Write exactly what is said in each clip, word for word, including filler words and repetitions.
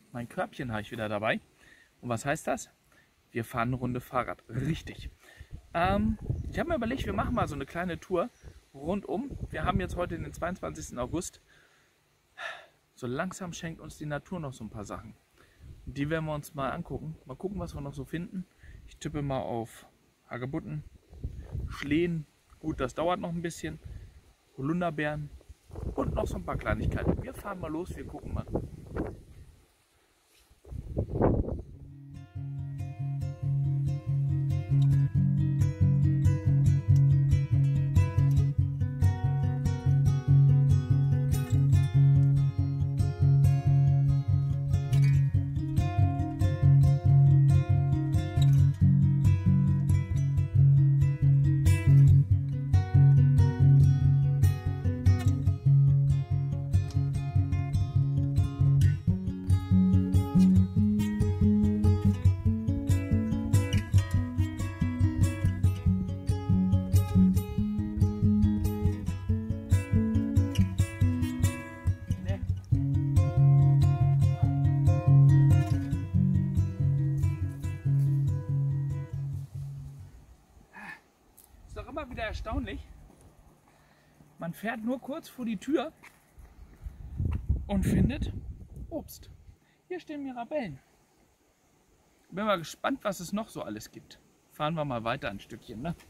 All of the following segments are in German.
Mein Körbchen habe ich wieder dabei. Und was heißt das? Wir fahren eine Runde Fahrrad. Richtig. Ähm, ich habe mir überlegt, wir machen mal so eine kleine Tour rundum. Wir haben jetzt heute den zweiundzwanzigsten August. So langsam schenkt uns die Natur noch so ein paar Sachen. Die werden wir uns mal angucken. Mal gucken, was wir noch so finden. Ich tippe mal auf Hagebutten, Schlehen. Gut, das dauert noch ein bisschen. Holunderbeeren und noch so ein paar Kleinigkeiten. Wir fahren mal los, wir gucken mal. Immer wieder erstaunlich. Man fährt nur kurz vor die Tür und findet Obst. Hier stehen Mirabellen. Bin mal gespannt, was es noch so alles gibt. Fahren wir mal weiter ein Stückchen, ne?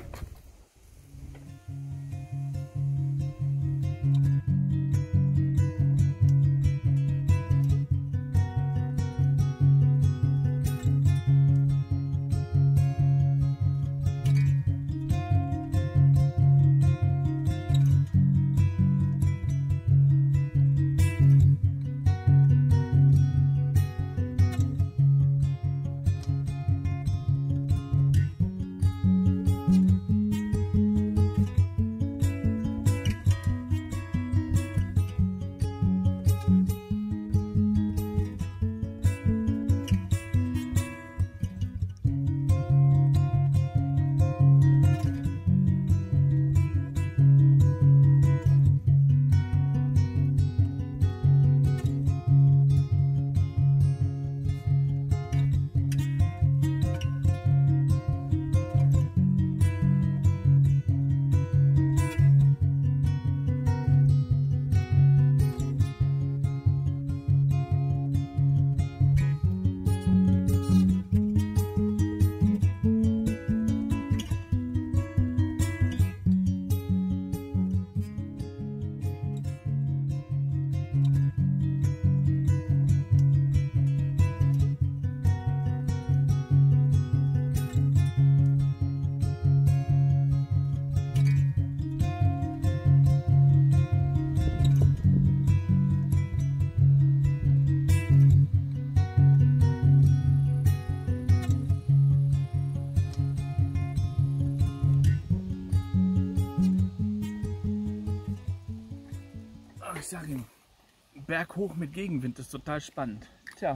Ich sag Ihnen, Berg hoch mit Gegenwind ist total spannend. Tja,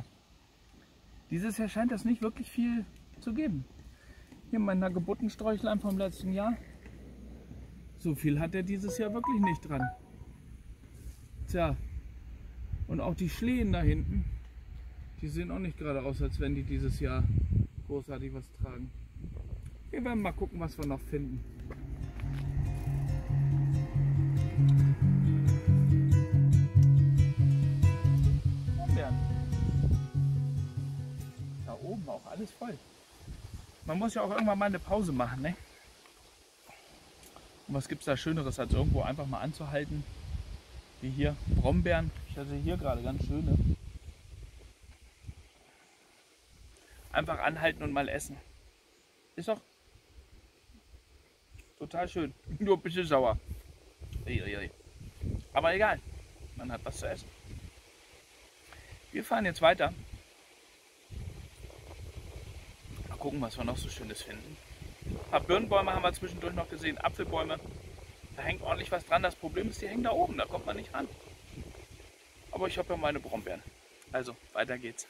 dieses Jahr scheint das nicht wirklich viel zu geben. Hier mein Hagebuttensträuchlein vom letzten Jahr. So viel hat er dieses Jahr wirklich nicht dran. Tja, und auch die Schlehen da hinten, die sehen auch nicht gerade aus, als wenn die dieses Jahr großartig was tragen. Wir werden mal gucken, was wir noch finden. Da oben auch alles voll. Man muss ja auch irgendwann mal eine Pause machen, ne? Und was gibt es da Schöneres, als irgendwo einfach mal anzuhalten? Wie hier Brombeeren. Ich hatte hier gerade ganz schöne. Einfach anhalten und mal essen. Ist doch total schön. Nur ein bisschen sauer. Aber egal. Man hat was zu essen. Wir fahren jetzt weiter. Mal gucken, was wir noch so Schönes finden. Ein paar Birnbäume haben wir zwischendurch noch gesehen. Apfelbäume. Da hängt ordentlich was dran. Das Problem ist, die hängen da oben. Da kommt man nicht ran. Aber ich habe ja meine Brombeeren. Also, weiter geht's.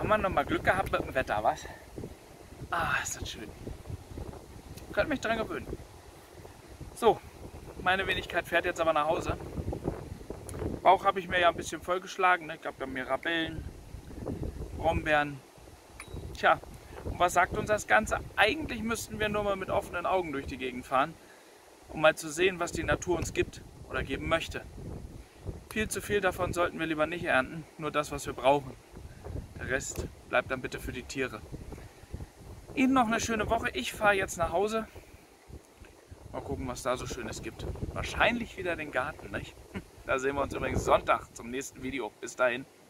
haben wir noch mal Glück gehabt mit dem Wetter, was? Ah, ist das schön. Könnt mich dran gewöhnen. So, meine Wenigkeit fährt jetzt aber nach Hause. Bauch habe ich mir ja ein bisschen vollgeschlagen. Ne? Ich habe ja Mirabellen, Brombeeren. Tja, und was sagt uns das Ganze? Eigentlich müssten wir nur mal mit offenen Augen durch die Gegend fahren, um mal zu sehen, was die Natur uns gibt oder geben möchte. Viel zu viel davon sollten wir lieber nicht ernten, nur das, was wir brauchen. Der Rest bleibt dann bitte für die Tiere. Ihnen noch eine schöne Woche. Ich fahre jetzt nach Hause. Mal gucken, was da so Schönes gibt. Wahrscheinlich wieder den Garten, nicht? Da sehen wir uns übrigens Sonntag zum nächsten Video. Bis dahin.